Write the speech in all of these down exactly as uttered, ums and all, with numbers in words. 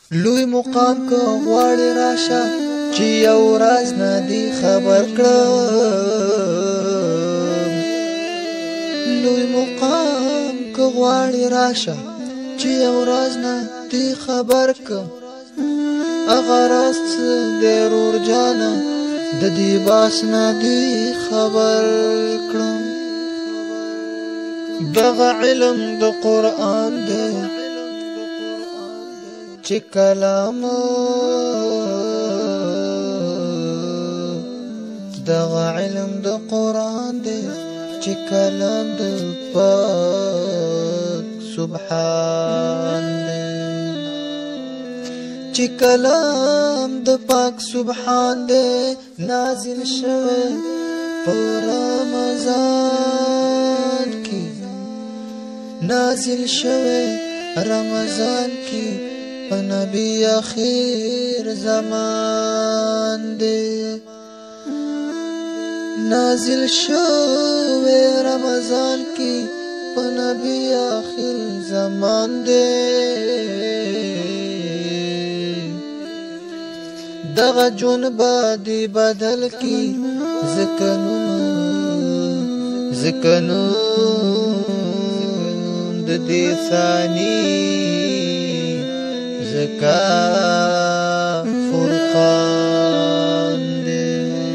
لوی مقام کو غواړي راشه چې یو راز نه دی خبر کړم لوی مقام کو غواړي راشه چې یو راز نه دی خبر کړم اغه راز ضرور جانا د دې باس نه دی خبر کړم دغه علم د قران دی چې کلام دغه علم د قران دی چې کلام د پاک سبحان دی چې کلام د پاک سبحان دی نازل شوی په رمضان کې نازل شوی رمضان کې نبی اخیر زمان دی نازل شوی رمضان کی نبی اخیر زمان دی دغه جون بادی بدل کی زکنون زکنون د دې ثانی زکا فرقان دے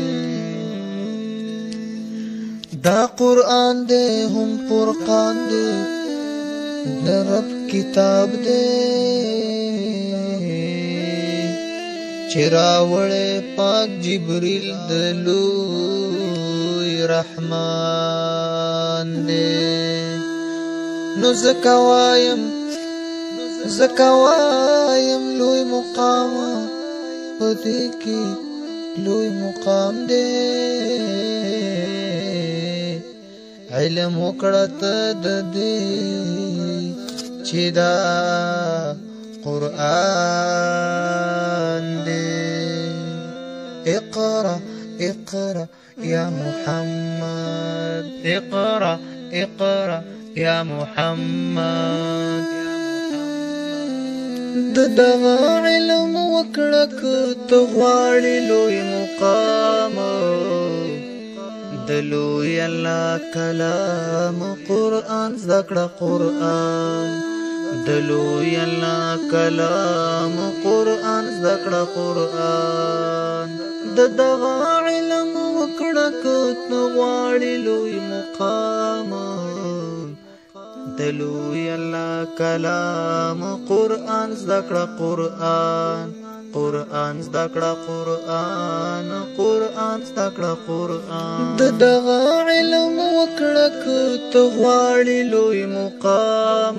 دا قرآن دے هم فرقان دے دا رب کتاب دے چراوڑے پاک جبریل دلوی رحمان دے نو زکوایم زکوایم لوی مقام پدې کې لوی مقام دې علم وکړه ته د دې چې دا قرآن دې اقرأ اقرأ يا محمد اقرأ اقرأ يا محمد د دغه علم وکړه که ته غواړې لوی مقام د لوی الله کلام قرآن زده کړه قرآن د لوی الله کلام قرآن زده کړه قرآن د دغه علم وکړه که ته غواړې لوی مقام دلوی الله کلام قرآن ذکر قرآن قرآن ذکر قرآن قرآن ذکر قرآن د دغه علم وکړه که ته غواړې لوی مقام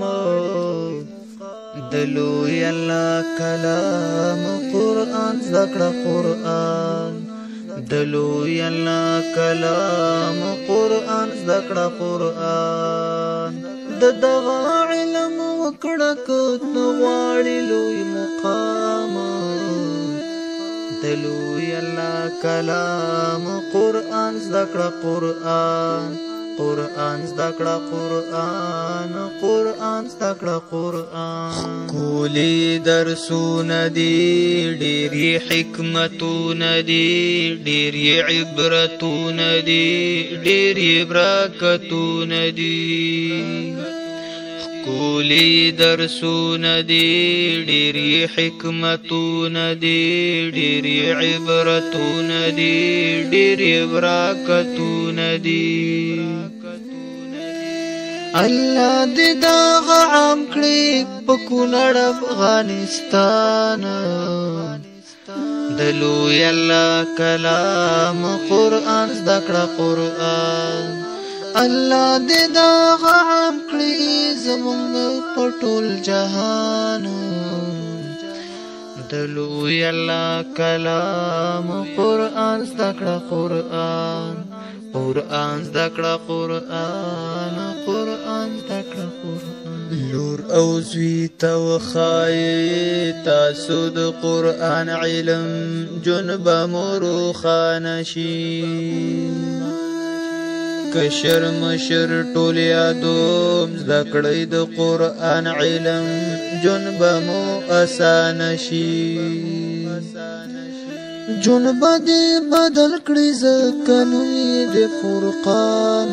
دلوی الله کلام قرآن ذکر قرآن دلوی الله کلام قرآن ذکر قرآن د دغه علم وکړه که ته غواړې لوی مقام د لوی الله کلام قرآن زده کړه قرآن قرآن زده کړه قرآن قرآن زده کړه قرآن ښکلي درسونه دي ډېرې حکمتونه دي ډېرې عبرتونه دي ډېرې برکتونه دي ښکلي درسونه دي ډېرې حکمتونه دي ډېرې عبرتونه دي ډېرې برکتونه دي الله دې دغه عام کړي په کونړ افغانستان د لوی الله کلام قرآن زده کړه قرآن الله دې دغه عام کړي زمونږ په ټول جهان د لوی الله کلام قرآن زده کړه قرآن قرآن زده کړه قرآن قرآن زده کړه قرآن لور او زوی ته وښایئ تاسو د قرآن علم جنب مو روښانه شي کشر مشر ټول یادوم زده کړئ د قرآن علم جون بمو آسان شي جون بدی بدل کړي زکه نومي د فرقان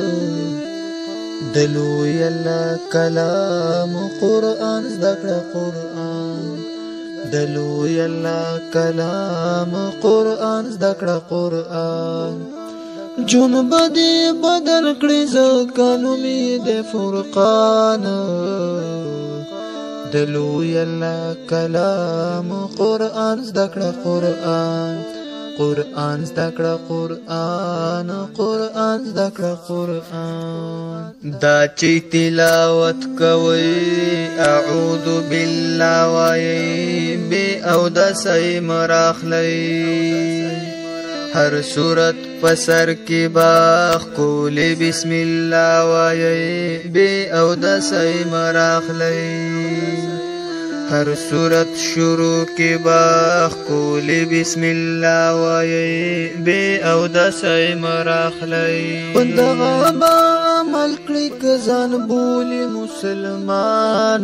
دلو یلا کلام قرآن ذکر قرآن دلو یلا کلام قرآن ذکر قرآن جون بدی بدل کړي زکه نومي د فرقان دلو یلا کلام قرآن ذکر قرآن قرآن ذکر قرآن قرآن ذکر قرآن دا چی تلاوت کوي اعوذ بالله وای بی او د سای مراخلی هر صورت پسر کی باخ کولی بسم الله وای بی او د سای مراخلی هر صورت شروع کی باخ کولی بسم الله وای بی او د سای مراخلی پندغه با عمل کړي کزان بولی مسلمان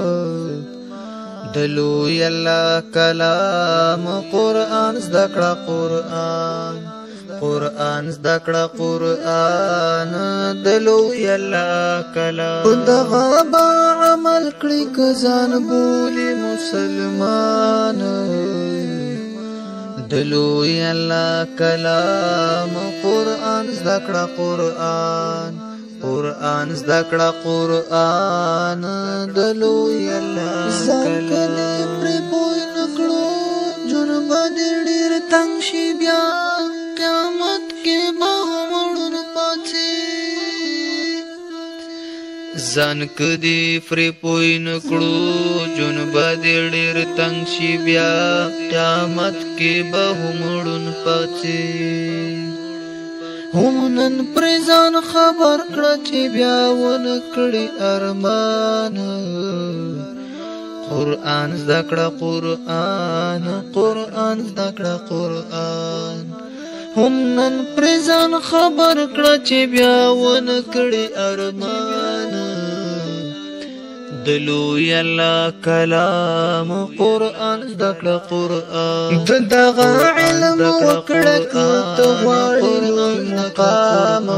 دلو یلا کلام قرآن ذکر قرآن قرآن ذکر قرآن دلو یلا کلام پندغه با عمل کړي کزان بولی مسلمان دلو یلا کلام قرآن ذکر قرآن قرآن ذکر قرآن دلو یلا کلام پر پوی نکړو جون باندې ډیر تنگ شي بیا قیامت کې به مړون پاتې ځان کدي فری پوی نکړو جون باندې ډیر تنگ شي بیا قیامت کې به مړون پاتې هم نن پرځان خبر کړه چې بیا ون کړي ارمان قرآن ذکر قرآن قرآن ذکر قرآن هم نن پرځان خبر کړه چې بیا ون کړي ارمان دلو یلا کلام قرآن ذکر قرآن دغه علم وکړه ته غواړي مقام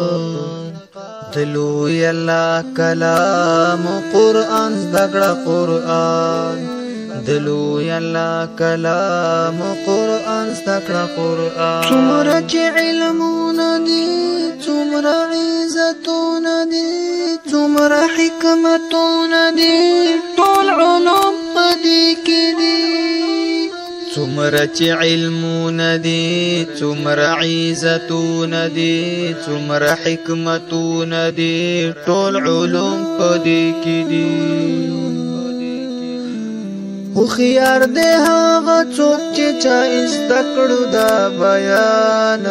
دلو یلا کلام قرآن ذکر قرآن دلو یلا کلام قرآن ذکر قرآن څومره چې علمونه دي څومره عزتونه دي څومره حکمتونه دي ټول علوم په دې کې دي څومره چې علمونه دي څومره عزتونه دي څومره حکمتونه دي ټول علوم په دې کې دي هوښیار دی هغه څوک چې چا زده کړو دا بیان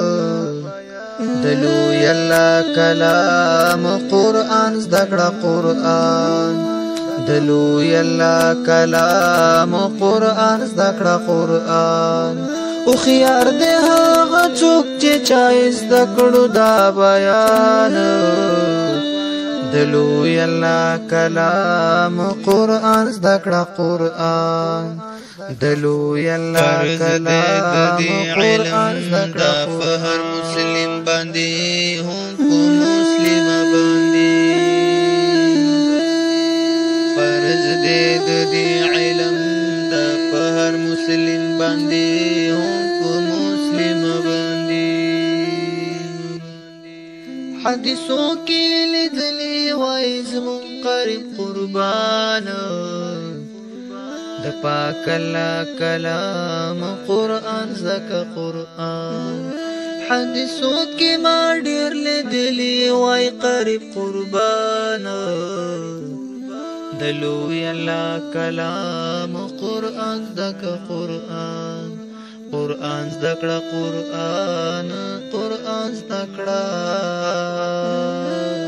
دلو یلا کلام قرآن ذکر قرآن دلو یلا کلام قرآن ذکر قرآن هوښیار دی هغه څوک چې چا زده کړو دا بیان دلو یلا کلام قرآن ذکر قرآن دلو یلا کلام قرآن ذکر فهر مسلم باندې هم کو مسلم باندې فرض دې د دې علم دا فهر مسلم باندې هم کو مسلم باندې حدیثو کې لیدلې وای زمون قریب قربان د پاک الله کلام قرآن ذکر قرآن حدیثو کې ما ډېر لیدلې وای قریب قربان دلو یلا کلام قرآن ذکر قرآن قرآن ذکر قرآن قرآن ذکر